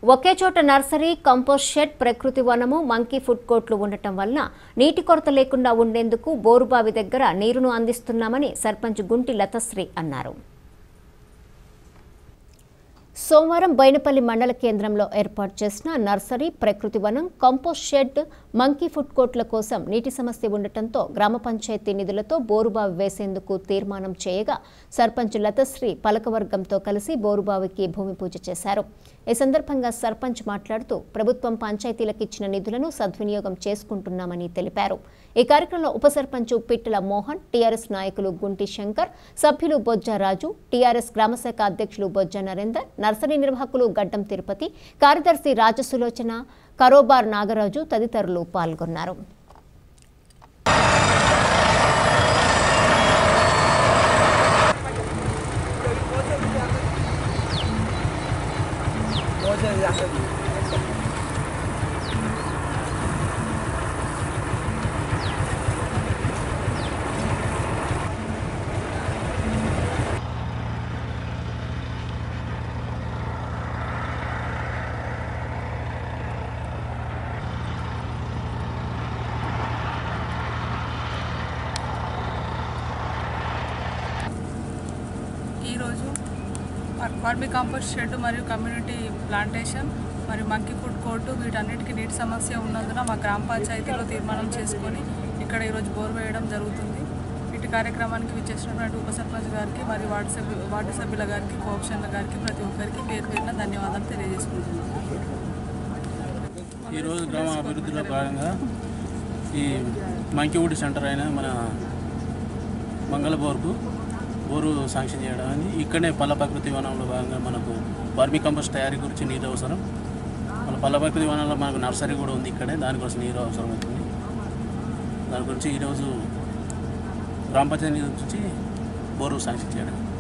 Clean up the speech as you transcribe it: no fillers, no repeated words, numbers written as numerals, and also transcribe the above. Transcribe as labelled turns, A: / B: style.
A: ఒకే చోట nursery, compost shed, ప్రకృతి వనము, మంకీ ఫుడ్ కోర్టులు ఉండటం వలన నీటి కొరత లేకుండా ఉండేందుకు బోరుబావి దగ్గర నీరును అందిస్తున్నామని సర్పంచ్ గుంటి లతశ్రీ అన్నారు. సోమవారం బైనపల్లి మండల కేంద్రంలో ఏర్పాటు చేసిన నర్సరీ, ప్రకృతి వనం, కంపోస్ట్ షెడ్, మంకీ ఫుడ్ కోర్టుల కోసం నీటి సమస్య ఉండటంతో గ్రామ పంచాయతీ నిధులతో బోరుబావి వేసేందుకు తీర్మానం చేయగా సర్పంచ్ లతశ్రీ పలకవర్గంతో కలిసి బోరుబావికి భూమి పూజ చేశారు. ఈ సందర్భంగా సర్పంచ్ మాట్లాడుతూ ప్రభుత్వం పంచాయతీలకు ఇచ్చిన నిధులను సద్వినియోగం చేసుకుంటున్నామని తెలిపారు. ఈ కార్యక్రమంలో ఉప సర్పంచ్ పిట్టల మోహన్, టీఆర్ఎస్ నాయకులు గుంటి శంకర్, సభ్యులు బొజ్జారాజు, టీఆర్ఎస్ గ్రామశాఖ అధ్యక్షులు బొజ్జ నరేందర్, నర్సరీ నిర్వాహకులు గడ్డం తిరుపతి, కార్యదర్శి రాజసులోచన, కరోబార్ నాగరాజు తదితరులు పాల్గొన్నారు.
B: ఈరోజు వర్మి కాంపోస్ట్ షెడ్ మరియు కమ్యూనిటీ ప్లాంటేషన్ మరియు మంకీ ఫుడ్ కోర్టు వీటన్నిటికీ నీటి సమస్య ఉన్నందున మా గ్రామ పంచాయతీలో తీర్మానం చేసుకొని ఇక్కడ ఈరోజు బోర్ వేయడం జరుగుతుంది. వీటి కార్యక్రమానికి విచ్చేసినటువంటి ఉప సర్పంచ్ గారికి మరియు వార్డు సభ్యుల గారికి, కోఆప్షన్ల గారికి, ప్రతి ఒక్కరికి పేరు పేరున ధన్యవాదాలు తెలియజేసుకుంటున్నాను.
C: ఈరోజు గ్రామ అభివృద్ధిలో భాగంగా ఈ మంకీ ఫుడ్ సెంటర్ అయిన మన మంగళ బోరు శాంక్షన్ చేయడం అని ఇక్కడనే పల్ల ప్రకృతి వనంలో భాగంగా మనకు వర్మి కంపోస్ట్ తయారీ గురించి నీరు అవసరం. మన పల్ల ప్రకృతి వనంలో మనకు నర్సరీ కూడా ఉంది ఇక్కడే, దానికోసం నీరు అవసరం అవుతుంది. దాని గురించి ఈరోజు గ్రామ పంచాయతీ నుంచి బోరు శాంక్షన్ చేయడం.